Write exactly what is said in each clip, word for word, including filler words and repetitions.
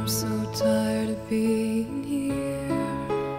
I'm so tired of being here,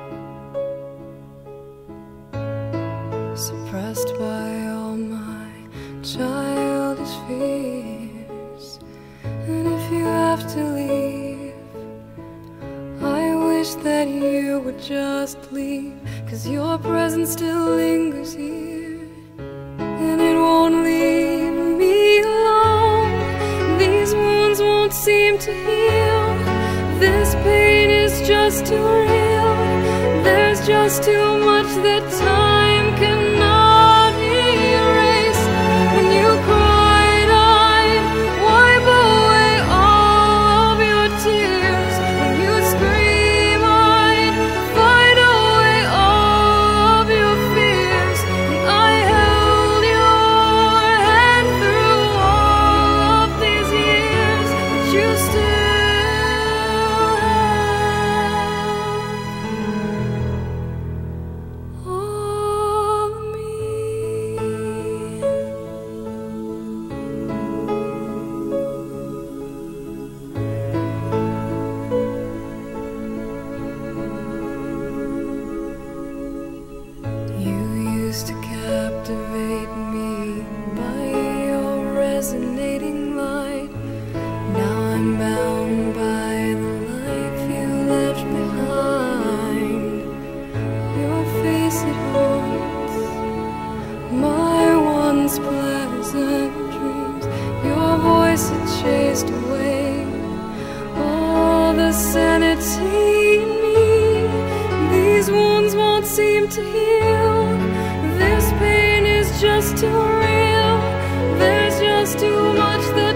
suppressed by all my childish fears. And if you have to leave, I wish that you would just leave, 'cause your presence still lingers here, and it won't leave me alone. These wounds won't seem to heal. This pain is just too real. There's just too much that time cannot erase. When you cried, I'd wipe away all of your tears. When you scream, I'd fight away all of your fears. And I held your hand through all of these years, but you still to captivate me by your resonating light. Now I'm bound by the life you left behind. Your face, it haunts my once pleasant dreams. Your voice, it chased away all the sanity in me. These wounds won't seem to heal. This pain is just too real. There's just too much that